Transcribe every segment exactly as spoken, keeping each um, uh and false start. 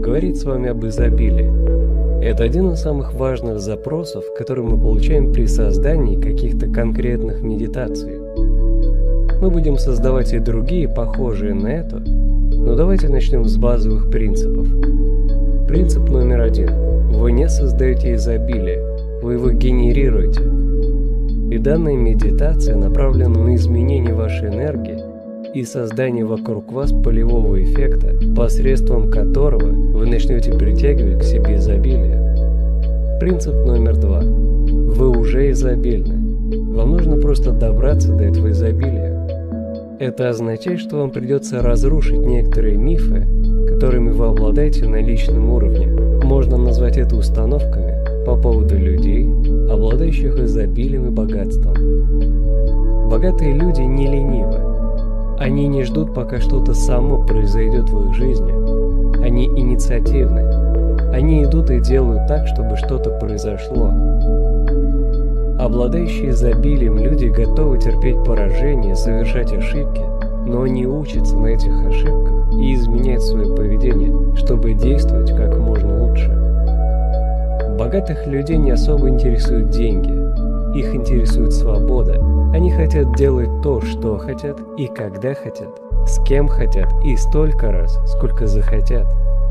поговорить с вами об изобилии. Это один из самых важных запросов, которые мы получаем при создании каких-то конкретных медитаций. Мы будем создавать и другие, похожие на это, но давайте начнем с базовых принципов. Принцип номер один. Вы не создаете изобилие, вы его генерируете. И данная медитация направлена на изменение вашей энергии и создание вокруг вас полевого эффекта, посредством которого вы начнете притягивать к себе изобилие. Принцип номер два. Вы уже изобильны. Вам нужно просто добраться до этого изобилия. Это означает, что вам придется разрушить некоторые мифы, которыми вы обладаете на личном уровне. Можно назвать это установками по поводу людей, обладающих изобилием и богатством. Богатые люди не ленивы. Они не ждут, пока что-то само произойдет в их жизни. Они инициативны. Они идут и делают так, чтобы что-то произошло. Обладающие изобилием люди готовы терпеть поражения, совершать ошибки, но они учатся на этих ошибках и изменяют свое поведение, чтобы действовать как можно лучше. Богатых людей не особо интересуют деньги. Их интересует свобода. Они хотят делать то, что хотят и когда хотят, с кем хотят и столько раз, сколько захотят.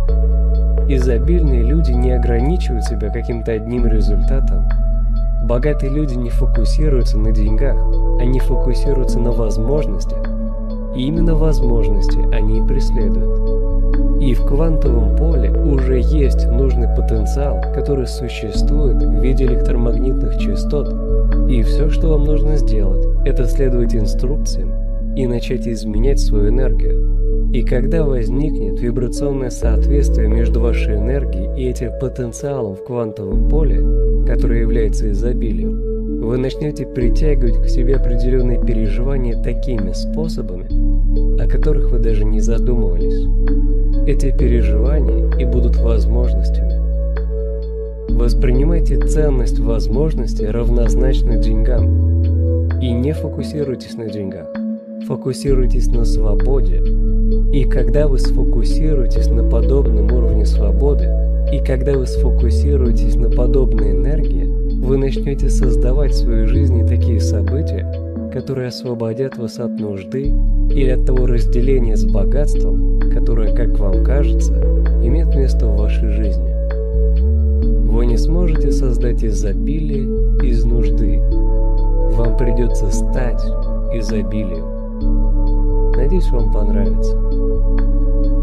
Изобильные люди не ограничивают себя каким-то одним результатом. Богатые люди не фокусируются на деньгах, они фокусируются на возможностях. И именно возможности они и преследуют. И в квантовом поле уже есть нужный потенциал, который существует в виде электромагнитных частот. И все, что вам нужно сделать, это следовать инструкциям и начать изменять свою энергию. И когда возникнет вибрационное соответствие между вашей энергией и этим потенциалом в квантовом поле, которое является изобилием, вы начнете притягивать к себе определенные переживания такими способами, о которых вы даже не задумывались. Эти переживания и будут возможностями. Воспринимайте ценность возможности равнозначно деньгам. И не фокусируйтесь на деньгах. Фокусируйтесь на свободе. И когда вы сфокусируетесь на подобном уровне свободы, и когда вы сфокусируетесь на подобной энергии, вы начнете создавать в своей жизни такие события, которые освободят вас от нужды или от того разделения с богатством, которое, как вам кажется, имеет место в вашей жизни. Вы не сможете создать изобилие из нужды. Вам придется стать изобилием. Надеюсь, вам понравится.